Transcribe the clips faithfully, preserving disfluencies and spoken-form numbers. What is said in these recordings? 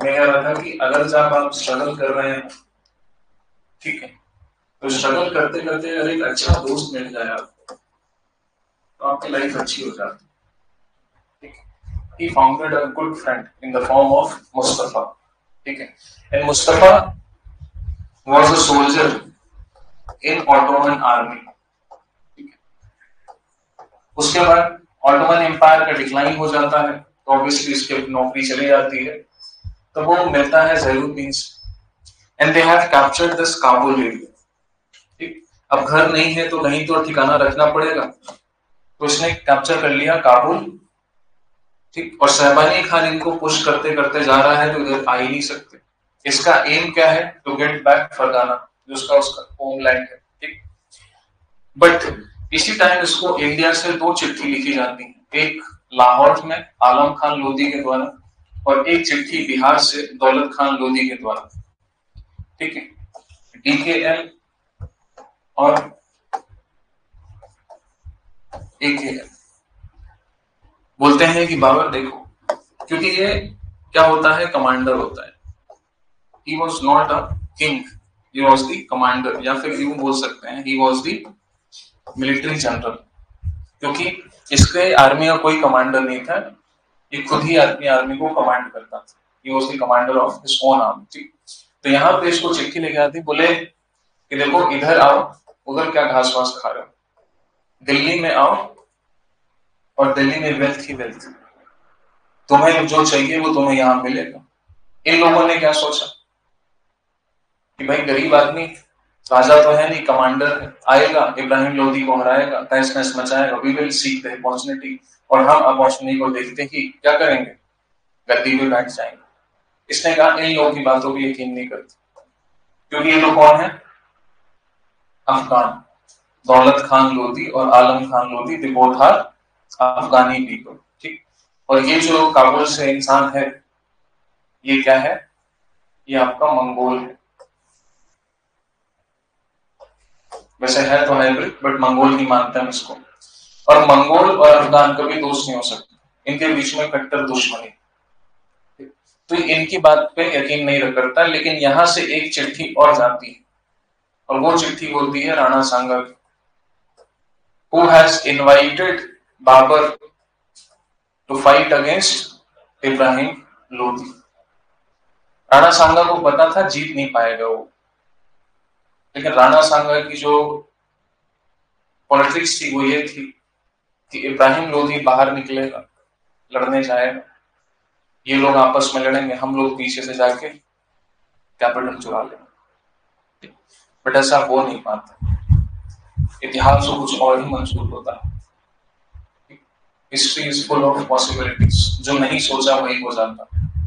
मैं कह रहा था कि अगर जब आप स्ट्रगल कर रहे हैं, ठीक है, तो स्ट्रगल करते करते अगर एक अच्छा दोस्त मिल जाए आपको, तो आपकी लाइफ अच्छी हो जाती है। ठीक है, he founded a good friend in the form of Mustafa, ठीक है, and Mustafa was a soldier in Ottoman army, ठीक है। उसके बाद ऑटोमन एम्पायर का डिक्लाइन हो जाता है, तो ऑब्वियसली इसकी नौकरी चली जाती है, तो वो मिलता है ज़ैनुद्दीन से, and they have captured this Kabul area. ठीक, अब घर नहीं है तो कहीं तो ठिकाना रखना पड़ेगा, तो उसने कैप्चर कर लिया काबुल। ठीक, और शहबानी खान इनको पुश करते करते जा रहा है, तो इधर आ ही नहीं सकते। इसका एम क्या है? टू गेट बैक फरगाना, जो उसका उसका होमलैंड है। ठीक, बट इसी टाइम इसको इंडिया से दो चिट्ठी लिखी जाती है, एक लाहौर में आलम खान लोधी के द्वारा, और एक चिट्ठी बिहार से दौलत खान लोधी के द्वारा। ठीक है, डीकेएल और एकेएल बोलते हैं कि बाबर देखो, क्योंकि ये क्या होता है, कमांडर होता है। He was not a king, he was the commander, या फिर यूं बोल सकते हैं he was the military general, क्योंकि इसके आर्मी का कोई कमांडर नहीं था, ये खुद ही अपनी आर्मी को कमांड करता था। He was the commander of his own army. ठीक, तो यहाँ पे इसको चिट्ठी लेके आती, बोले कि देखो इधर आओ, उधर क्या घास वास खा रहे हो, दिल्ली में आओ, और दिल्ली में वेल्थ ही वेल्थ, तुम्हें जो चाहिए वो तुम्हें यहाँ मिलेगा। इन लोगों ने क्या सोचा कि भाई गरीब आदमी, राजा तो है नहीं, कमांडर है, आएगा इब्राहिम लोधी को हराएगा, तहस नहस मचाएगा, we will seek the opportunity, और हम अपॉर्चुनिटी को देखते ही क्या करेंगे, गद्दी पे बैठ जाएंगे। इसने कहा इन लोगों की बातों पर यकीन नहीं करते, क्योंकि ये लोग कौन है, अफगान, दौलत खान लोधी और Alam Khan Lodhi, they both are Afghani people. ठीक, और ये जो काबुल से इंसान है, ये क्या है, ये आपका मंगोल है। वैसे है तो हाइब्रिड, बट मंगोल ही मानते हैं इसको। और मंगोल और अफगान कभी दोस्त नहीं हो सकते, इनके बीच में कट्टर दुश्मनी, तो इनकी बात पे यकीन नहीं करता। लेकिन यहां से एक चिट्ठी और जाती है, और वो चिट्ठी होती है राणा सांगा की, who has invited Babur to fight against Ibrahim Lodhi. Rana Sanga को पता था जीत नहीं पाएगा वो, लेकिन राणा सांगा की जो पॉलिटिक्स थी वो ये थी कि इब्राहिम लोधी बाहर निकलेगा, लड़ने जाएगा, ये लोग आपस में लड़ेंगे, हम लोग पीछे से जाके कैपिटल चुरा लेंगे। बट ऐसा हो नहीं पाता, इतिहास को कुछ और ही मंजूर होता है। History is full of possibilities, जो नहीं सोचा वही हो जाता।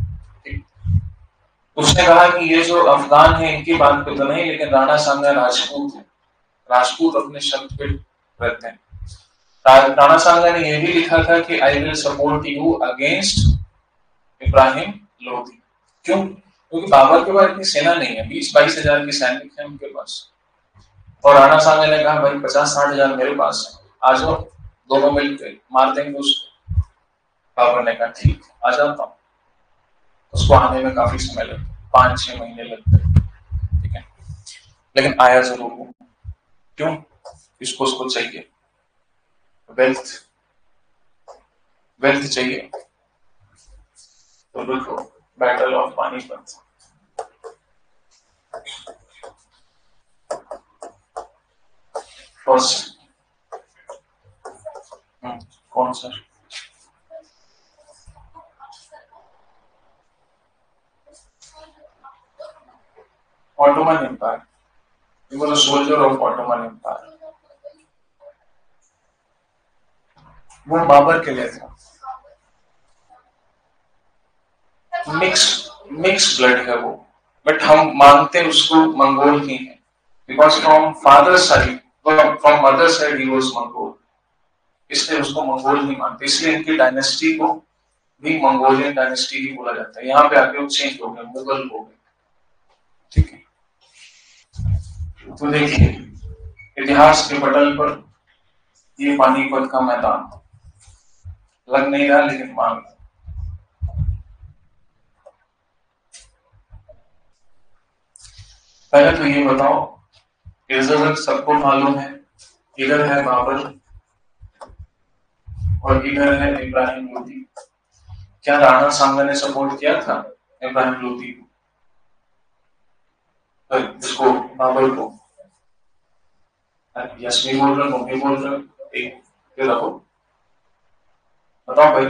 उसने कहा कि ये जो अफगान है इनकी बात पे तो नहीं, लेकिन राणा सांगा राजपूत है, राजपूत अपने शब्द पे रहते हैं। राणा सांगा ने यह भी लिखा था कि I will support you against Ibrahim Lodhi. क्यों? क्योंकि बाबर के पास इतनी सेना नहीं है, बीस बाईस हजार की सैनिक है उनके पास, और राणा सांगा ने कहा भाई पचास साठ हजार मेरे पास है, आ जाओ, दोनों मिलकर मार देंगे उसको। बाबर ने कहा ठीक, आ जाता हूँ। उसको आने में काफी समय लगता, पांच छह महीने लगते, ठीक है, लेकिन आया जरूर वो। क्यों? इसको उसको चाहिए वेल्थ, वेल्थ चाहिए। तो देखो बैटल ऑफ पानीपत, फर्स्ट कौन sir? Ottoman Empire. He was a soldier of Ottoman Empire. वो बाबर के लिए था। मिक्स मिक्स ब्लड है वो, बट हम मानते उसको मंगोल ही है, because from father side, from mother side he was Mongol, इसलिए उसको मंगोल नहीं मानते, इसलिए इनकी डायनेस्टी को भी मंगोलियन डायनेस्टी ही बोला जाता है। यहाँ पे आके वो चेंज हो गए, मुगल हो गए, ठीक है। तो देखिए इतिहास के पटल पर ये पानीपत का मैदान लग नहीं रहा, लेकिन मान पहले तो ये बताओ, इधर सबको मालूम है, इधर है बाबर और इधर है इब्राहिम लोदी। क्या राणा सांगा ने सपोर्ट किया था इब्राहिम लोदी को, इसको बाबर को? यस भी बोल रहे, मम्मी बोल रहे, एक फिर रखो, बताओ भाई।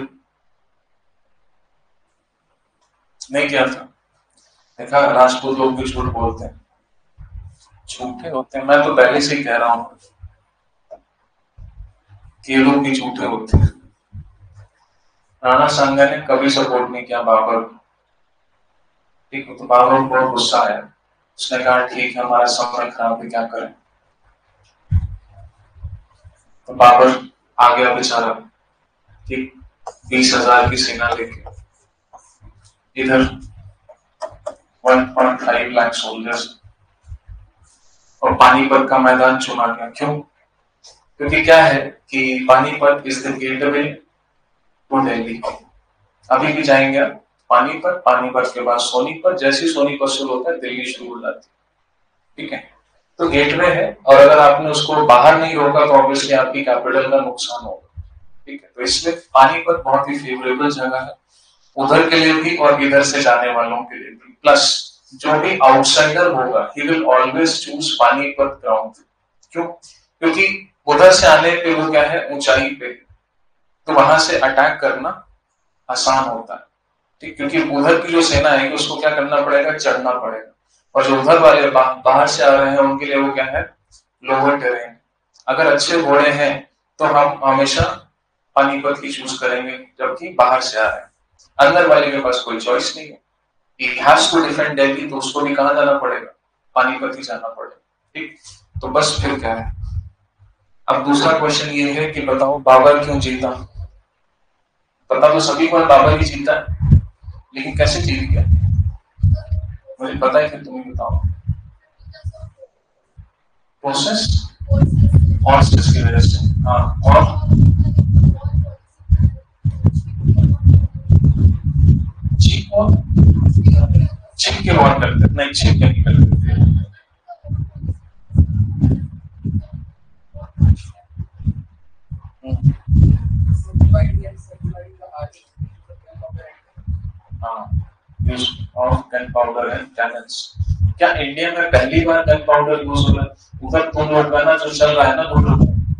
नहीं किया था। देखा, राजपूत लोग भी झूठ बोलते हैं, झूठे होते हैं। मैं तो पहले से ही कह रहा हूं कि ये लोग भी झूठे होते हैं। राणा सांगा ने कभी सपोर्ट नहीं किया बाबर को, ठीक है? तो बाबर को बहुत गुस्सा आया, उसने कहा ठीक है, हमारा समय खराब है, क्या करें। तो बाबर आ गया बेचारा, ठीक, बीस हजार की सेना लेके, इधर one point five lakh soldiers, और पानीपत का मैदान चुना गया। क्यों? क्योंकि क्या है कि Panipat is the gateway to Delhi. अभी भी जाएंगे पानीपत, पानीपत के बाद सोनीपत, जैसे सोनीपत शुरू होता है दिल्ली शुरू हो जाती है, ठीक है? तो गेटवे है, और अगर आपने उसको बाहर नहीं रोका तो ऑब्वियसली आपकी कैपिटल का नुकसान होगा, ठीक है? तो इसलिए पानीपत बहुत ही फेवरेबल जगह है, उधर के लिए भी और इधर से जाने वालों के लिए भी। प्लस जो भी आउटसाइडर होगा, he will always choose Panipat ground. क्यों? क्योंकि उधर से आने पे वो क्या है, ऊंचाई पे, तो वहां से अटैक करना आसान होता है, ठीक? क्योंकि उधर की जो सेना है उसको क्या करना पड़ेगा, चढ़ना पड़ेगा। और जो उधर वाले बा, बाहर से आ रहे हैं उनके लिए वो क्या है, लोअर टेरेन। अगर अच्छे घोड़े हैं तो हम हमेशा पानीपत ही चूज करेंगे, जबकि बाहर से आ रहे हैं। अंदर वाले के पास कोई चॉइस नहीं है, he has to defend Delhi, तो उसको भी कहां जाना पड़ेगा, पानीपत ही जाना पड़ेगा, ठीक? तो बस फिर क्या है। अब दूसरा क्वेश्चन ये है कि बताओ बाबर क्यों जीता? पता तो सभी को बाबर ही जीता है, लेकिन कैसे जीत गया मुझे पता है, फिर तुम ही बताओ। प्रोसेस, हॉर्सेस की वजह से, हाँ। और चीप और छिप के वॉर करते, नहीं छिप के नहीं करते। Use of gunpowder and cannons. क्या इंडिया में पहली बार गन पाउडर यूज हो रहा है? उधर तुम लोग का ना जो चल रहा है ना लूटो,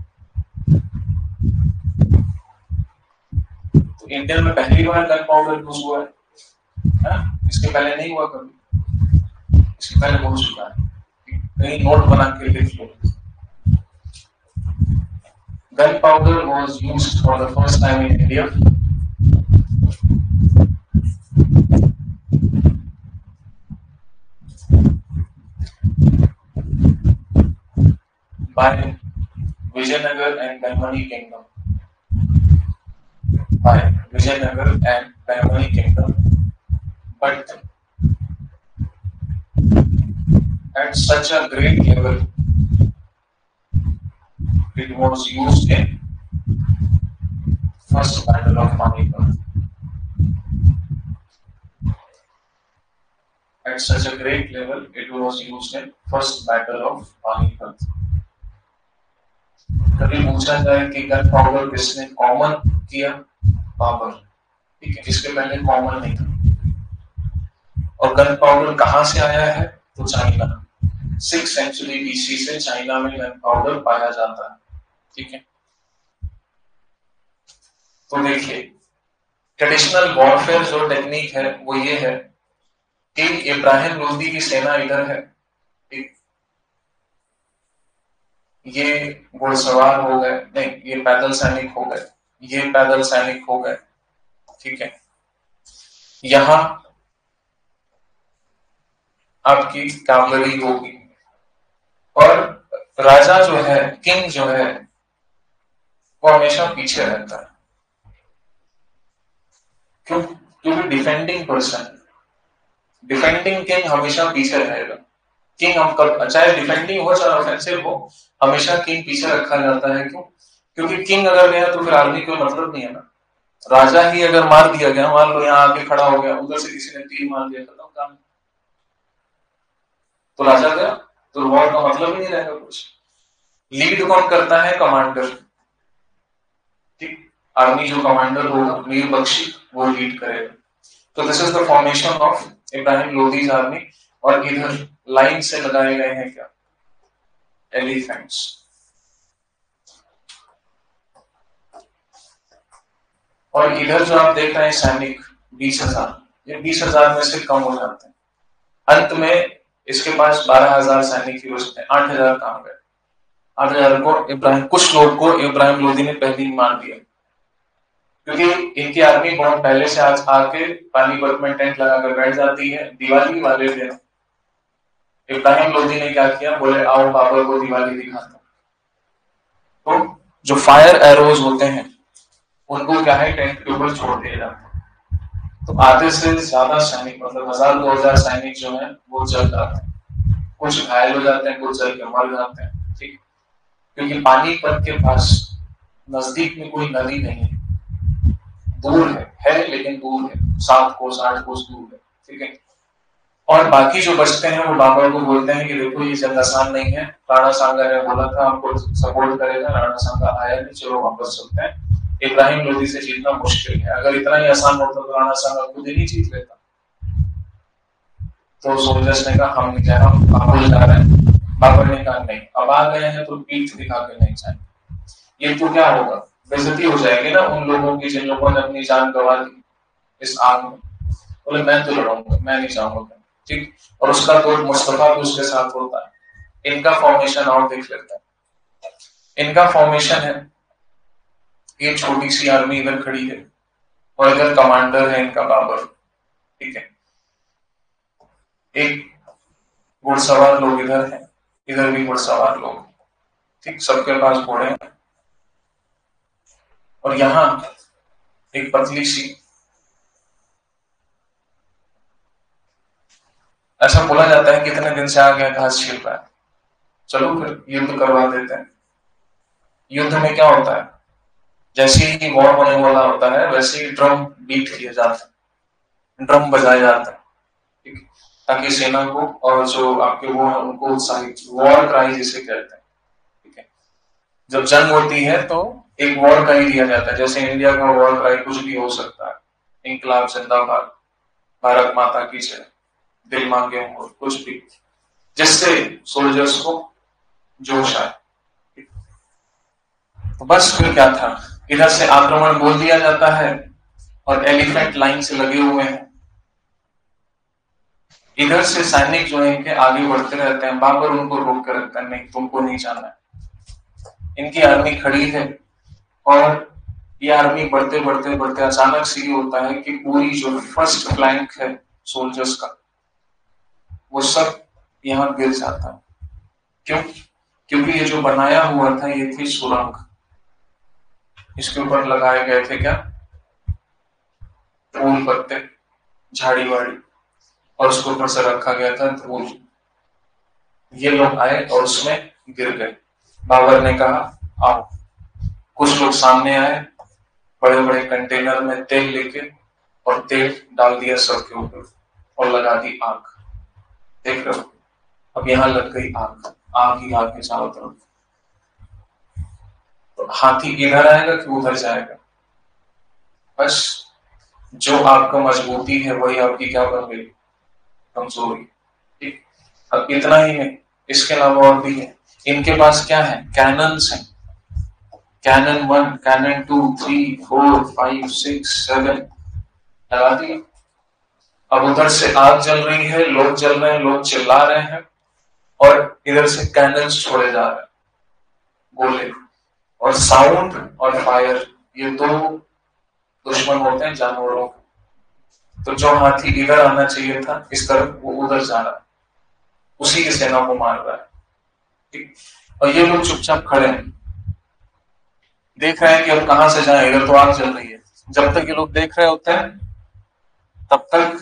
तो इंडिया में पहली बार गन पाउडर यूज हुआ है, है? इसके पहले नहीं हुआ कभी, इसके पहले हो चुका है, कहीं नोट बना के लिख लो। Gunpowder was used for the first time in India by Vijayanagar and Bahmani Kingdom. By Vijayanagar and Bahmani Kingdom, but at such a great level, it was used in first battle of Panipat. At such a great level, it was used in first battle of Panipat. कभी पूछा जाए कि gun powder किसने common किया? बाबर, ठीक है? इसके पहले कॉमन नहीं था। और गन पाउडर कहां से आया है? तो चाइना, सिक्स सेंचुरी बीसी से चाइना में गन पाउडर पाया जाता है, ठीक है? तो देखिए, ट्रेडिशनल वॉरफेयर जो टेक्निक है वो ये है कि इब्राहिम लोदी की सेना इधर है, ठीक? ये घुड़सवार हो गए, नहीं ये पैदल सैनिक हो गए, ये पैदल सैनिक हो गए, ठीक है? यहां आपकी कैवलरी होगी, और राजा जो है, किंग जो है, वो हमेशा पीछे रहता है। क्यों? क्योंकि डिफेंडिंग पर्सन, डिफेंडिंग किंग हमेशा पीछे रहेगा। किंग हम कर, चाहे डिफेंडिंग हो चाहे ऑफेंसिव हो, हमेशा किंग पीछे रखा जाता है। क्यों? क्योंकि किंग अगर गया तो फिर आर्मी कोई मतलब नहीं है ना। राजा ही अगर मार दिया गया, मान लो यहाँ आके खड़ा हो गया, उधर से किसी ने तीर मार दिया, खत्म काम। तो राजा गया, तो वॉर का मतलब ही नहीं रहेगा कुछ। लीड कौन करता है? कमांडर। ठीक, आर्मी जो कमांडर होगा मीर बख्शी वो लीड करेगा। तो this is the formation of Ibrahim Lodi's army. और इधर लाइन से लगाए गए हैं क्या? एलिफेंट्स। और इधर जो आप देख रहे हैं सैनिक बीस हजार, ये बीस हजार में से कम हो जाते हैं। अंत में इसके पास बारह हजार सैनिक ही बचते हैं, आठ हजार कहां गए? आठ हजार को इब्राहिम, कुछ लोग को इब्राहिम लोदी ने पहले ही मार दिया, क्योंकि इनकी आर्मी बहुत पहले से आज आके पानीपत में टेंट लगाकर बैठ जाती है। दिवाली वाले दिन इब्राहिम लोदी ने क्या किया, बोले आओ बाबर को दिवाली दिखाता। तो जो फायर एरोज होते हैं उनको क्या है, टेंट के ऊपर छोड़ दिया जाता है। तो आधे से ज्यादा सैनिक, मतलब हजार दो हजार सैनिक जो है वो जल जाते हैं, कुछ घायल हो जाते हैं, कुछ जल के मर जाते हैं। ठीक, क्योंकि पानीपत के पास नजदीक में कोई नदी नहीं है, दूर है, है लेकिन दूर है, सात कोस आठ कोस दूर है। ठीक है, और बाकी जो बचते हैं वो बाबर को बोलते हैं कि देखो ये जंग आसान नहीं है, राणा सांगा ने बोला था हमको सपोर्ट करेगा, राणा सांगा आया नहीं, चलो वापस चलते हैं। इब्राहिम लोदी से जीतना मुश्किल है, अगर इतना ही आसान होता तो राणा सांगा खुद ही नहीं जीत लेता। तो सोल्जर्स ने कहा हम नहीं जा रहे, हम काबुल जा रहे हैं। बाबर ने कहा नहीं, अब आ गए हैं तो पीठ दिखा के नहीं जाएंगे। ये तो क्या होगा, बेइज्जती हो जाएगी ना उन लोगों की जिन लोगों ने अपनी जान गंवा दी इस आग में। बोले मैं तो लड़ूंगा, मैं नहीं जाऊंगा। ठीक, और उसका तो मुस्तफा भी उसके साथ होता है। इनका फॉर्मेशन और देख लेते हैं। इनका फॉर्मेशन है, ये छोटी सी आर्मी इधर खड़ी है और इधर कमांडर है इनका बाबर। ठीक है, एक घुड़सवार लोग इधर हैं, इधर भी घुड़सवार लोग। ठीक, सबके पास घोड़े हैं। और यहां एक पतली सी, ऐसा बोला जाता है कितने दिन से आ गया घास छील रहा है, चलो फिर युद्ध करवा देते हैं। युद्ध में क्या होता है, जैसे ही वॉर होने वाला होता है वैसे ही ड्रम बीट किया जाता है, ड्रम बजाया जाता है। ठीक, ताकि सेना को और जो आपके वो है उनको उत्साहित, वॉर क्राई जिसे कहते हैं। ठीक है, जब जंग होती है तो एक वॉर क्राई दिया जाता है, जैसे इंडिया का वॉर क्राई कुछ भी हो सकता है, इंकलाब जिंदाबाद, भारत माता की जय, दिल मांगे हो, कुछ भी, जिससे सोल्जर्स को जोश आए। तो बस फिर क्या था, इधर से आक्रमण बोल दिया जाता है और एलिफेंट लाइन से लगे हुए हैं। इधर से सैनिक जो है इनके आगे बढ़ते रहते हैं, बाबर उनको रोक कर रखता है, नहीं तुमको नहीं जाना है। इनकी आर्मी खड़ी है और ये आर्मी बढ़ते बढ़ते बढ़ते अचानक से ये होता है कि पूरी जो फर्स्ट फ्लैंक है सोल्जर्स का वो सब यहां गिर जाता है। क्यों? क्योंकि ये जो बनाया हुआ था ये थी सुरंग, इसके ऊपर लगाए गए थे क्या, फूल पत्ते, झाड़ी वाड़ी, और उसके ऊपर से रखा गया था धूल। ये लोग आए और उसमें गिर गए। बाबर ने कहा आओ, कुछ लोग सामने आए, बड़े बड़े कंटेनर में तेल लेके, और तेल डाल दिया सबके ऊपर और लगा दी आग। देख रहे हो, अब यहां लग गई आग, आग ही आग के चारों तरफ। तो हाथी इधर आएगा कि उधर जाएगा? बस जो आपका मजबूती है वही आपकी क्या बन गई, कमजोरी। ठीक, अब इतना ही नहीं, इसके अलावा और भी है। इनके पास क्या है, कैनन्स हैं, cannon one, cannon two, three, four, five, six, seven लगा दिए। अब उधर से आग जल रही है, लोग जल रहे हैं, लोग चिल्ला रहे हैं, और इधर से कैनन्स छोड़े जा रहे हैं, गोले। और साउंड और फायर ये दो दुश्मन होते हैं जानवरों। तो जो हाथी इधर आना चाहिए था इस तरफ, वो उधर जा रहा है, उसी की सेना को मार रहा है। ठीक, और ये लोग चुपचाप खड़े हैं, देख रहे हैं कि अब कहां से जाए, इधर तो आग जल रही है। जब तक ये लोग देख रहे होते हैं तब तक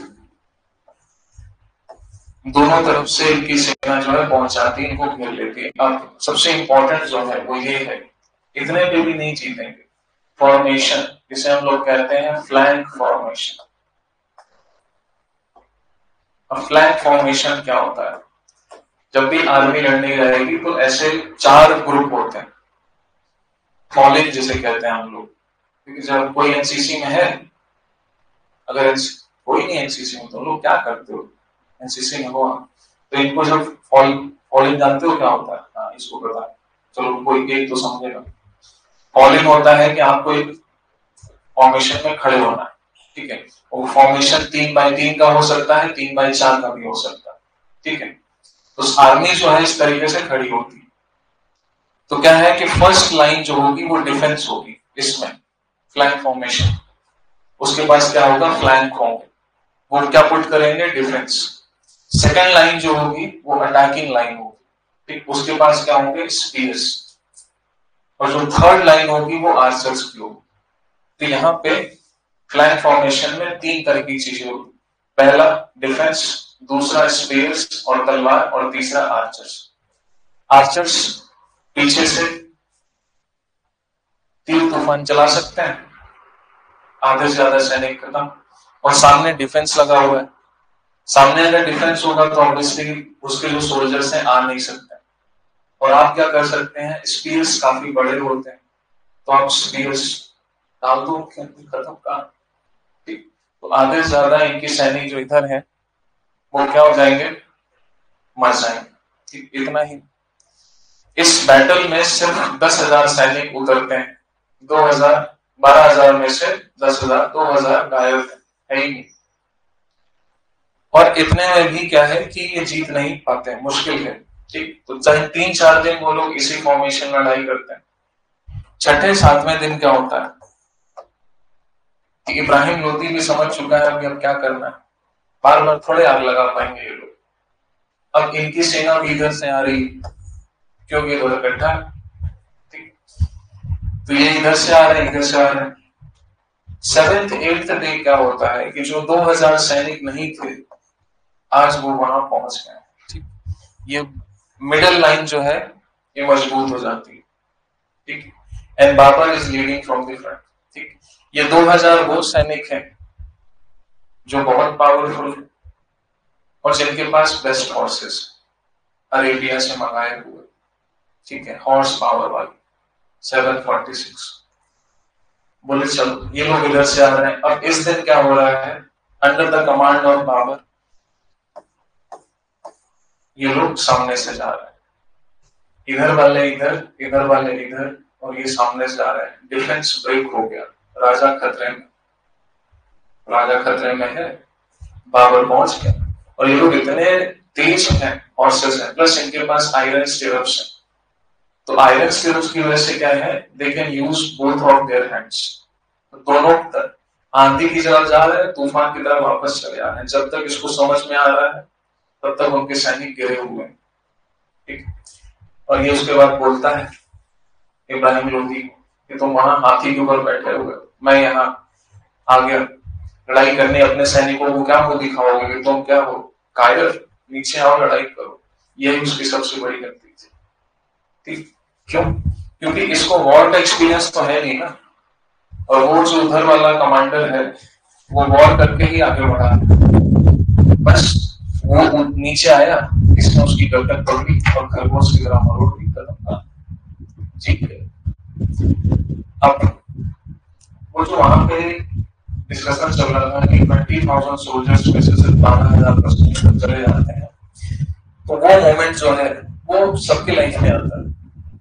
दोनों तरफ से इनकी सेना जो है पहुंच जाती है, इनको घेर लेती है। अब सबसे इंपॉर्टेंट जो है वो ये है, इतने पे भी नहीं जीतेंगे, फॉर्मेशन, जिसे हम लोग कहते हैं फ्लैंक फॉर्मेशन। अब फ्लैंक फॉर्मेशन क्या होता है, जब भी आर्मी लड़ने जाएगी तो ऐसे चार ग्रुप होते हैं, कॉलेज जिसे कहते हैं हम लोग। क्योंकि जब कोई एनसीसी में है, अगर कोई नहीं एनसीसी में, तो लोग क्या करते हो, एनसीसी में हो तो इनको जब फॉल फॉलिंग जानते हो क्या होता है? हाँ, इसको पता है, चलो कोई एक तो समझेगा। फॉलिंग होता है कि आपको एक फॉर्मेशन में खड़े होना है, ठीक है। वो फॉर्मेशन तीन बाई तीन का हो सकता है, तीन बाई चार का भी हो सकता है, ठीक है। तो आर्मी जो है इस तरीके से खड़ी होती है। तो क्या है कि फर्स्ट लाइन जो होगी वो डिफेंस होगी, इसमें फ्लैंक फॉर्मेशन। उसके पास क्या होगा? फ्लैंक होंगे, वो क्या पुट करेंगे? डिफेंस। सेकेंड लाइन जो होगी वो अटैकिंग लाइन होगी, ठीक। उसके पास क्या होंगे? स्पीयर्स। और जो थर्ड लाइन होगी वो आर्चर्स की होगी। तो यहाँ पे फ्लैंक फॉर्मेशन में तीन तरह की चीजें होगी। पहला डिफेंस, दूसरा स्पीयर्स और तलवार, और तीसरा आर्चर्स। आर्चर्स पीछे से तीर तूफान चला सकते हैं, आधे से ज्यादा सैनिक खत्म। और सामने डिफेंस लगा हुआ है, सामने अगर डिफेंस होगा तो ऑब्वियसली उसके जो सोल्जर्स हैं आ नहीं सकते। और आप क्या कर सकते हैं? स्पीयर्स काफी बड़े होते हैं, तो आप स्पीयर्स डाल दो, खत्म काम, ठीक। तो आधे से ज्यादा इनके सैनिक जो इधर हैं वो क्या हो जाएंगे? मर जाएंगे, ठीक। इतना ही। इस बैटल में सिर्फ दस हजार सैनिक उतरते हैं, दो हजार बारह हजार में से दस हजार दो हजार घायल है ही नहीं। और इतने में भी क्या है कि ये जीत नहीं पाते, मुश्किल है, ठीक। तो चाहे तीन चार दिन वो लोग इसी फॉर्मेशन में लड़ाई करते हैं। छठे सातवें दिन क्या होता है कि इब्राहिम लोदी भी समझ चुका है कि अब क्या करना है, बार बार थोड़े आग लगा पाएंगे ये लोग। अब इनकी सेना भी इधर से आ रही, क्योंकि वो इकट्ठा, ठीक। तो ये इधर से आ रहे हैं, इधर से आ रहे हैं। सेवेंथ एट्थ डे क्या होता है कि जो दो हजार सैनिक नहीं थे आज वो वहां पहुंच गए, ठीक। ये मिडिल लाइन जो है ये मजबूत हो जाती है, ठीक। And Babur is leading from the front, ठीक। ये दो हजार वो सैनिक हैं जो बहुत पावरफुल है और जिनके पास बेस्ट हॉर्सेस अरेबिया से मंगाए हुए, ठीक है, हॉर्स पावर वाली सेवन फोर्टी सिक्स। बोले चलो ये लोग इधर से आ रहे हैं। अब इस दिन क्या हो रहा है? Under the command of Babur ये लोग सामने से जा रहे हैं, इधर वाले इधर, इधर वाले इधर, और ये सामने से आ रहे हैं। डिफेंस ब्रेक हो गया, राजा खतरे में, राजा खतरे में है, बाबर पहुंच गया। और ये लोग इतने तेज हैं, हॉर्सेस हैं, प्लस इनके पास आयरन स्टिरप्स हैं। तो आयरन स्टिरप्स की वजह से क्या है? They can use both of their hands. तो दोनों आंधी की तरफ जा रहे हैं, तूफान की तरफ वापस चले आ रहे हैं। जब तक इसको समझ में आ रहा है तब तक उनके सैनिक गिरे हुए हैं, ठीक। और ये उसके बाद बोलता है इब्राहिम लोदी कि तुम वहां हाथी के ऊपर बैठे हुए, मैं यहाँ आ गया लड़ाई करने, अपने सैनिकों को क्या वो दिखाओगे कि तुम क्या हो कायर, नीचे आओ लड़ाई करो। यही उसकी सबसे बड़ी गलती थी, ठीक। क्यों? क्योंकि इसको वॉर का एक्सपीरियंस तो है नहीं ना, और वो जो उधर वाला कमांडर है वो वॉर करके ही आगे बढ़ा, बस वो नीचे आया, इसने उसकी गर्दन पकड़ी और खरगोश की तरह मरोड़ दी, खत्म, ठीक है। अब वो जो वहां पे डिस्कशन चल रहा था कि ट्वेंटी थाउजेंड सोल्जर्स में से सिर्फ बारह हजार कस्टमर चले जाते हैं, तो वो मोमेंट जो है वो सबके लाइफ में आता है,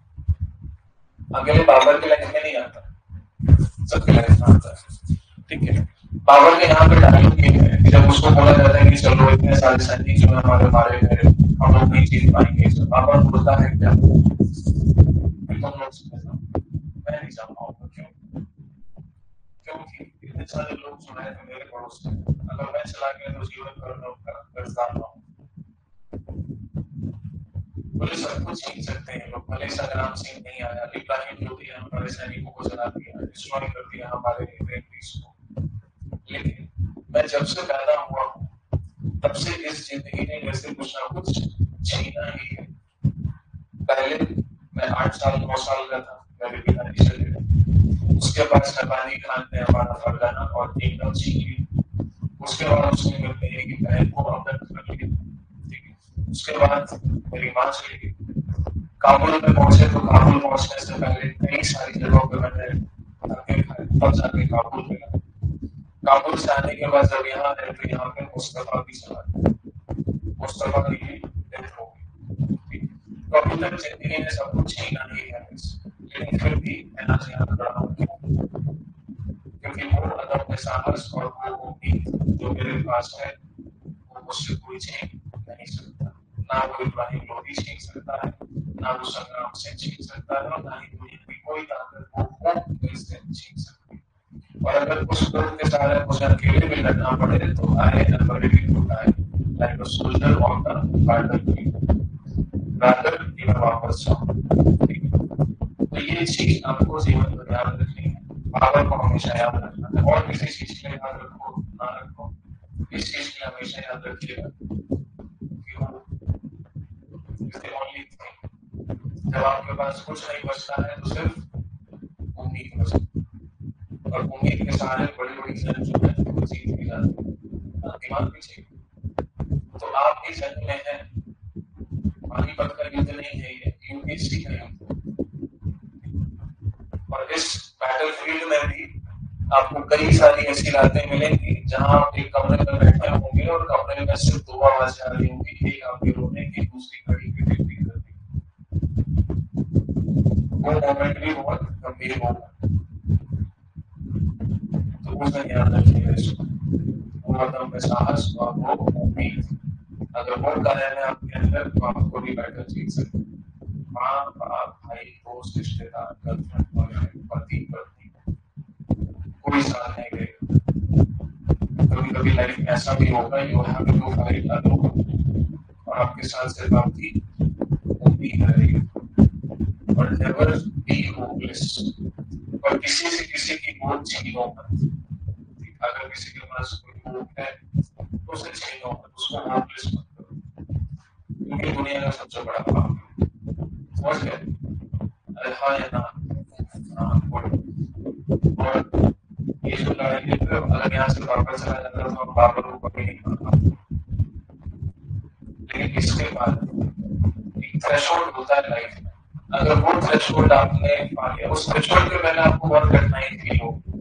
अकेले बाबर के लाइफ में नहीं आता, सबके लाइफ में आता है, ठीक है। बाबर के यहाँ पे डायलॉग ये है कि जब उसको बोला जाता है कि चलो इतने सारे सैनिक जो हमारे मारे गए हम लोग नहीं जीत पाएंगे, तो बाबर बोलता है क्या तुम लोग मैं नहीं जा पाऊंगा, क्यों? क्योंकि इतने सारे लोग जो है मेरे पड़ोस में, अगर मैं चला गया तो जीवन का कर्जदार ना हूं। बोले सब कुछ सीख सकते हैं लोग, भले संग्राम सिंह नहीं आया, इब्राहिम लोदी हमारे सैनिकों को जला दिया, डिस्ट्रॉय कर दिया हमारे रेलवेज को, लेकिन मैं जब से पैदा हुआ हूँ तब से इस जिंदगी ने जैसे कुछ ना कुछ छीना ही है। पहले मैं आठ साल नौ साल का था, मेरे पिताजी चले गए, उसके बाद शबानी खान ने हमारा फरगाना और किंगडम छीन ली, उसके बाद उसने कहते हैं कि बहन को अमृत कर लिया, ठीक है। उसके बाद मेरी माँ चली गई। काबुल में पहुंचे तो काबुल पहुंचने से पहले कई सारी जगहों पे मैंने धक्के खाए, तब जाके काबुल मिला। काबुल से आने के बाद जब यहाँ आए तो यहाँ पे मुस्तफा भी चला गया, मुस्तफा की भी डेथ हो गई। तो अभी तक जिंदगी में सब कुछ छीना नहीं है, लेकिन फिर भी मैं आज यहाँ खड़ा हूँ क्योंकि वो अदब में साहस और वो उम्मीद जो मेरे पास है वो मुझसे कोई छीन नहीं सकता। ना वो इब्राहिम लोधी छीन सकता है, ना वो संग्राम से छीन सकता है, और ना ही दुनिया की कोई ताकत वो होप इससे छीन सकती है। और अगर उस होप के सहारे मुझे अकेले भी लड़ना पड़े तो I am ready to die like a soldier on the battlefield rather कि मैं वापस जाऊं। तो ये चीज आपको जीवन में याद रखनी है, पावर को हमेशा याद रखना है। और किसी चीज के लिए याद रखो ना रखो, इस चीज के लिए हमेशा याद रखिएगा कि वो इज द ओनली थिंग। जब आपके पास कुछ नहीं बचता है तो सिर्फ उम्मीद बचती है, और उम्मीद के सहारे बड़ी बड़ी जंग जो है वो जीत भी जाती है। दिमाग भी चाहिए। तो आप भी जंग में हैं, पानीपत का युद्ध नहीं है ये, यूपीएससी का युद्ध। और इस बैटलफील्ड में भी आपको कई सारी ऐसी रातें मिलेंगी जहां आप एक कमरे में बैठे होंगे और कमरे में सिर्फ दो आवाजें आ रही होंगी, एक आपके रोने की, दूसरी घड़ी की टिक टिक करने की। वो मोमेंट भी बहुत गंभीर होगा, तो उसे याद रखिएगा इसको। वो अदम में साहस और वो उम्मीद अगर वो कायम है आपके अंदर तो आप कोई भी बैटल जीत सकते हैं। माँ बाप भाई दोस्त रिश्तेदार गर्लफ्रेंड बॉयफ्रेंड पति पत्नी कोई साथ नहीं देगा। कभी कभी लाइफ में ऐसा भी होगा you have to fight alone, और आपके साथ सिर्फ आपकी उम्मीद रहेगी। और नेवर बी होपलेस, और किसी से किसी की होप छीनो मत। अगर किसी के पास कोई होप है तो उसे छीनो मत, उसको होपलेस मत करो, क्योंकि दुनिया का सबसे बड़ा पाप है। समझ गए? अरे हाँ या ना? हाँ गुड। और ये जो लड़ाई है अगर यहाँ से वापस चला जाता तो हम बाबर को कभी नहीं कर पाते, लेकिन इसके बाद एक थ्रेशोल्ड होता है लाइफ में। अगर वो थ्रेशोल्ड आपने पा लिया, उस थ्रेशोल्ड पे पहले आपको बहुत कठिनाई फील होगी,